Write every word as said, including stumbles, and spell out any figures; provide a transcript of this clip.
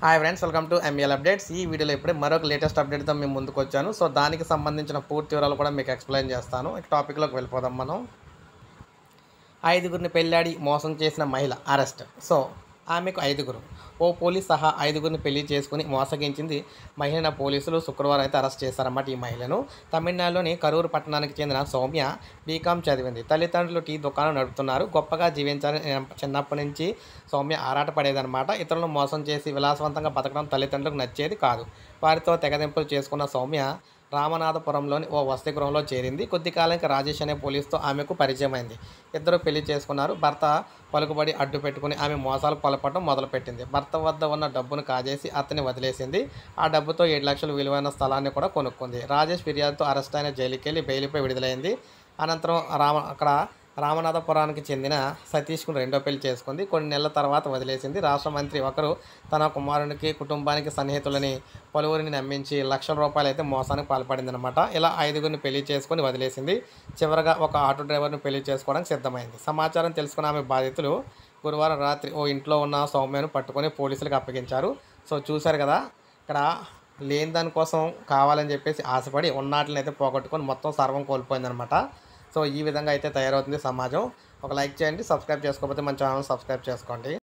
Hi friends, welcome to ML updates. ఈ వీడియోలో ఇప్పుడే మరొక లేటెస్ట్ అప్డేట్తో మేము ముందుకు వచ్చాను. సో దానికి సంబంధించిన పూర్తి వివరాలు కూడా మీకు ఎక్స్ప్లెయిన్ చేస్తాను. ఇక టాపిక్లోకి వెళ్ళిపోదాం మనం. ఐదుగురిని పెళ్ళాడి మోసం చేసిన మహిళ అరెస్ట్. సో ఆమెకు ఐదుగురు, ఓ పోలీస్ సహా ఐదుగురిని పెళ్లి చేసుకుని మోసగించింది మహిళను పోలీసులు శుక్రవారం అయితే అరెస్ట్ చేశారన్నమాట. ఈ మహిళను తమిళనాడులోని కరూరు పట్టణానికి చెందిన సౌమ్య బీకాం చదివింది. తల్లిదండ్రులు టీ దుకాణం నడుపుతున్నారు. గొప్పగా జీవించాలని చిన్నప్పటి నుంచి సౌమ్య ఆరాట పడేదన్నమాట. ఇతరులను మోసం చేసి విలాసవంతంగా బతకడం తల్లిదండ్రులకు నచ్చేది కాదు. వారితో తెగదెంపులు చేసుకున్న సౌమ్య రామనాథపురంలోని ఓ వసతి గృహంలో చేరింది. కొద్ది కాలానికి రాజేష్ అనే పోలీసుతో ఆమెకు పరిచయం అయింది. ఇద్దరు పెళ్లి చేసుకున్నారు. భర్త పలుకుబడి అడ్డు పెట్టుకుని ఆమె మోసాలు పాల్పడడం మొదలుపెట్టింది. భర్త వద్ద ఉన్న డబ్బును కాజేసి అతన్ని వదిలేసింది. ఆ డబ్బుతో ఏడు లక్షలు విలువైన స్థలాన్ని కూడా కొనుక్కుంది. రాజేష్ ఫిర్యాదుతో అరెస్ట్ అయిన జైలుకి వెళ్ళి బెయిల్పై విడుదలైంది. అనంతరం రామ అక్కడ రామనాథపురానికి చెందిన సతీష్కు రెండో పెళ్లి చేసుకుంది. కొన్ని నెలల తర్వాత వదిలేసింది. రాష్ట్ర మంత్రి ఒకరు తన కుమారునికి కుటుంబానికి సన్నిహితులని పలువురిని నమ్మించి లక్షల రూపాయలు అయితే మోసానికి పాల్పడిందనమాట. ఇలా ఐదుగురిని పెళ్లి చేసుకొని వదిలేసింది. చివరగా ఒక ఆటో డ్రైవర్ని పెళ్లి చేసుకోవడానికి సిద్ధమైంది. సమాచారం తెలుసుకున్న ఆమె బాధితులు గురువారం రాత్రి ఓ ఇంట్లో ఉన్న సౌమ్యను పట్టుకొని పోలీసులకు అప్పగించారు. సో చూశారు కదా, ఇక్కడ లేని దానికోసం కావాలని చెప్పేసి ఆశపడి ఉన్నాటిని అయితే పోగొట్టుకొని మొత్తం సర్వం కోల్పోయిందనమాట. సో ఈ విధంగా అయితే తయారవుతుంది సమాజం. ఒక లైక్ చేయండి, సబ్స్క్రైబ్ చేసుకోకపోతే మన ఛానల్ సబ్స్క్రైబ్ చేసుకోండి.